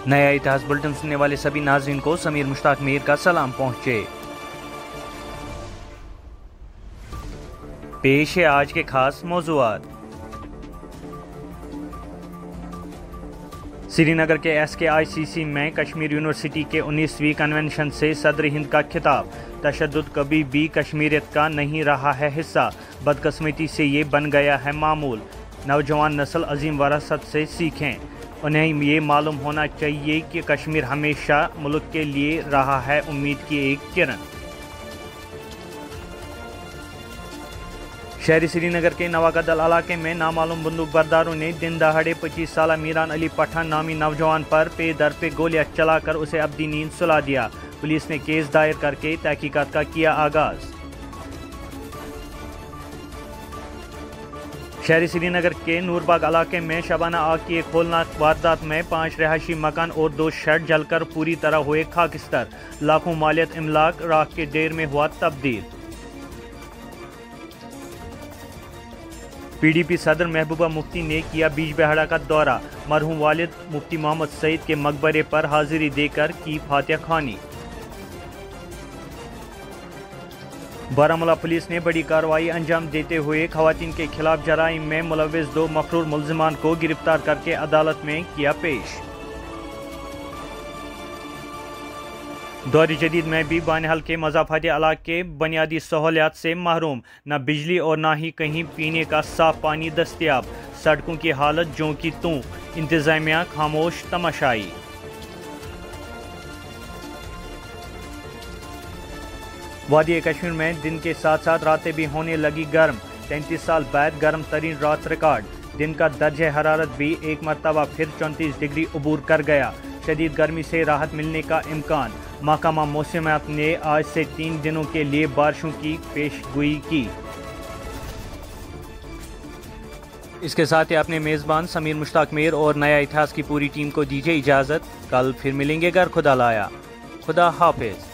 نیا اتہاس بلٹن سننے والے سبھی ناظرین کو سمیر مشتاق میر کا سلام پہنچے۔ پیش ہے آج کے خاص موضوعات۔ سری نگر کے SKICC میں کشمیر یونیورسٹی کے 19ویں کنونشن سے صدر ہند کا خطاب۔ تشدد کبھی بھی کشمیریت کا نہیں رہا ہے حصہ، بدقسمتی سے یہ بن گیا ہے معمول۔ نوجوان نسل عظیم وراثت سے سیکھیں، انہیں یہ معلوم ہونا چاہیے کہ کشمیر ہمیشہ ملک کے لیے رہا ہے امید کی ایک کرن۔ شہری سری نگر کے نواکدل علاقے میں نامعلوم بندوق برداروں نے دن دہاڑے 25 سالہ میران علی پٹھان نامی نوجوان پر پے در پہ گولیاں چلا کر اسے ابدی نیند سلا دیا۔ پولیس نے کیس دائر کر کے تحقیقات کا کیا آغاز۔ شہری سری نگر کے نور باغ علاقے میں شبانہ آگ کی ایک ہولناک واردات میں 5 رہائشی مکان اور 2 شیڈ جل کر پوری طرح ہوئے خاکستر، لاکھوں مالیت املاک راکھ کے ڈھیر میں ہوا تبدیل۔ PDP صدر محبوبہ مفتی نے کیا بیج بہاڑا کا دورہ، مرحوم والد مفتی محمد سعید کے مقبرے پر حاضری دے کر کی فاتحہ خوانی۔ بارہمولہ پولیس نے بڑی کارروائی انجام دیتے ہوئے خواتین کے خلاف جرائم میں ملوث 2 مفرور ملزمان کو گرفتار کر کے عدالت میں کیا پیش۔ دور جدید میں بھی بانہال کے مضافاتی علاقے بنیادی سہولیات سے محروم، نہ بجلی اور نہ ہی کہیں پینے کا صاف پانی دستیاب، سڑکوں کی حالت جوں کی توں، انتظامیہ خاموش تماشائی۔ وادی کشمیر میں دن کے ساتھ ساتھ راتیں بھی ہونے لگی گرم، 33 سال بعد گرم ترین رات ریکارڈ، دن کا درجہ حرارت بھی ایک مرتبہ پھر 34 ڈگری عبور کر گیا، شدید گرمی سے راحت ملنے کا امکان۔ محکمہ موسمیات نے آج سے 3 دنوں کے لیے بارشوں کی پیش گوئی کی۔ اس کے ساتھ ہی اپنے میزبان سمیر مشتاق میر اور نیا اتہاس کی پوری ٹیم کو دیجیے اجازت، کل پھر ملیں گے گر خدا لایا۔ خدا حافظ۔